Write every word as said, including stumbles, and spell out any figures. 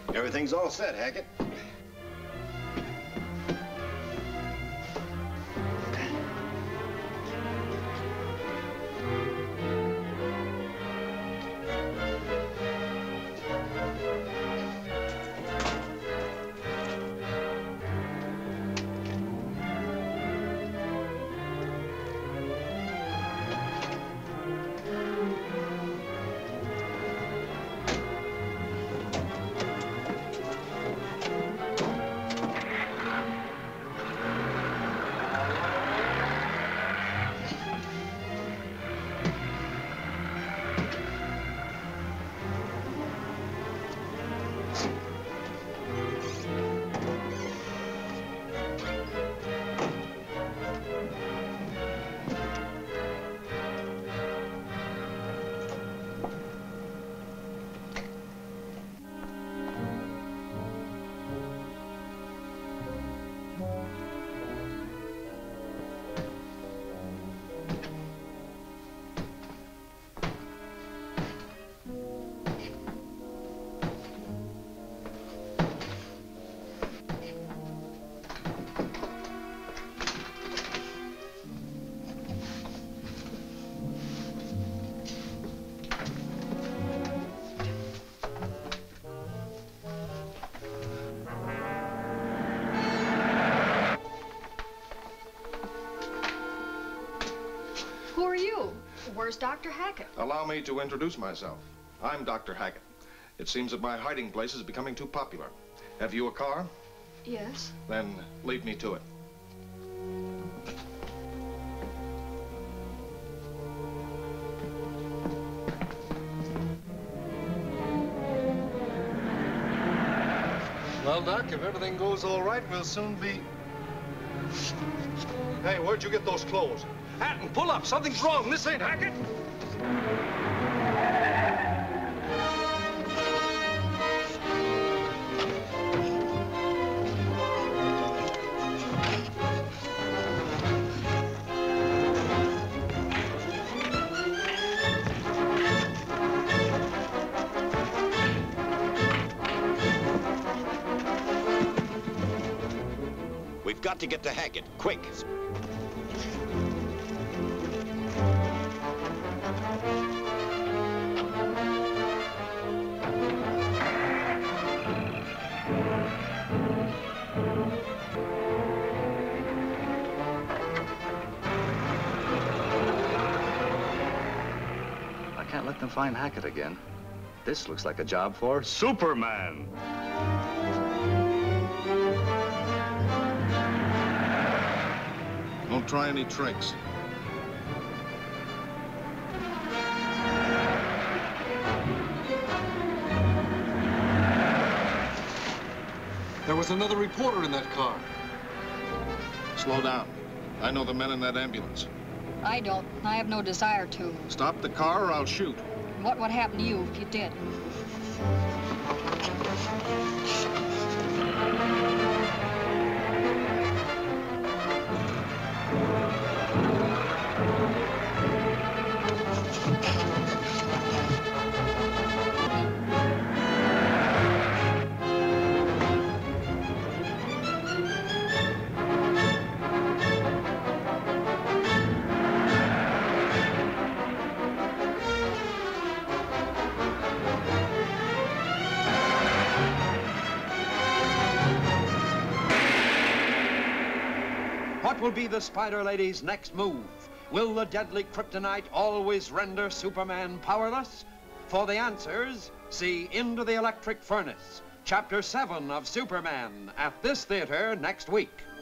Everything's all set, Hackett. Where's Doctor Hackett? Allow me to introduce myself. I'm Doctor Hackett. It seems that my hiding place is becoming too popular. Have you a car? Yes. Then lead me to it. Well, Doc, if everything goes all right, we'll soon be... Hey, where'd you get those clothes? Hatton, pull up. Something's wrong. This ain't Hackett. We've got to get to Hackett, quick. I can't let them find Hackett again. This looks like a job for Superman. Don't try any tricks. There was another reporter in that car. Slow down. I know the men in that ambulance. I don't. I have no desire to. Stop the car or I'll shoot. What would happen to you if you did? What will be the Spider Lady's next move? Will the deadly kryptonite always render Superman powerless? For the answers, see Into the Electric Furnace, Chapter seven of Superman, at this theater next week.